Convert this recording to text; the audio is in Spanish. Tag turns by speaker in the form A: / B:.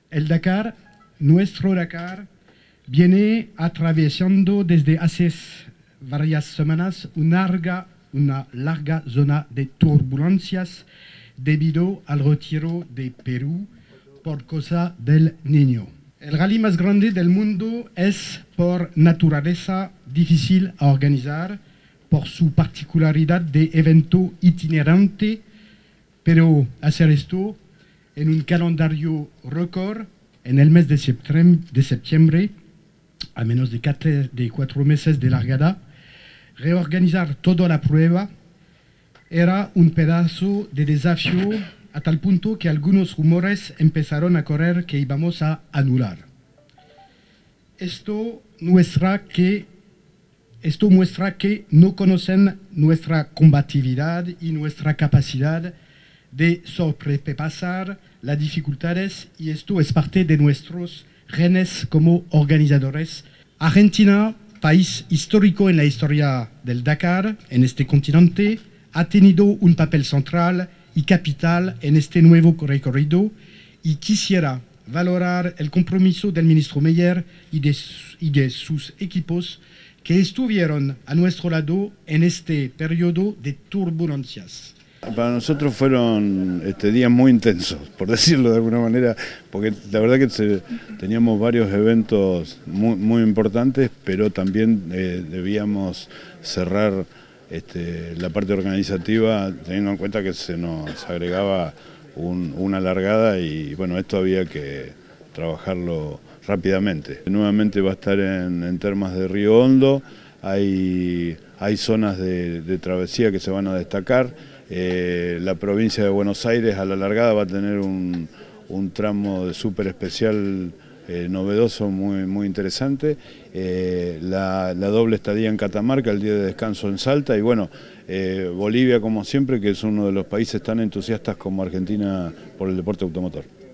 A: El Dakar, nuestro Dakar, viene atravesando desde hace varias semanas una larga zona de turbulencias debido al retiro de Perú por causa del Niño. El rally más grande del mundo es por naturaleza difícil a organizar por su particularidad de evento itinerante, pero hacer esto en un calendario récord en el mes de septiembre, a menos de 4 meses de largada, reorganizar toda la prueba era un pedazo de desafío a tal punto que algunos rumores empezaron a correr que íbamos a anular. Esto muestra que no conocen nuestra combatividad y nuestra capacidad de sobrepasar las dificultades, y esto es parte de nuestros genes como organizadores. Argentina, país histórico en la historia del Dakar, en este continente, ha tenido un papel central y capital en este nuevo recorrido, y quisiera valorar el compromiso del ministro Meyer y de sus equipos que estuvieron a nuestro lado en este periodo de turbulencias.
B: Para nosotros fueron días muy intensos, por decirlo de alguna manera, porque la verdad que teníamos varios eventos muy importantes, pero también debíamos cerrar la parte organizativa, teniendo en cuenta que se nos agregaba una largada, y bueno, esto había que trabajarlo rápidamente. Nuevamente va a estar en Termas de Río Hondo, hay zonas de travesía que se van a destacar. La provincia de Buenos Aires a la largada va a tener un tramo de súper especial novedoso, muy interesante. La doble estadía en Catamarca, el día de descanso en Salta, y bueno, Bolivia como siempre, que es uno de los países tan entusiastas como Argentina por el deporte automotor.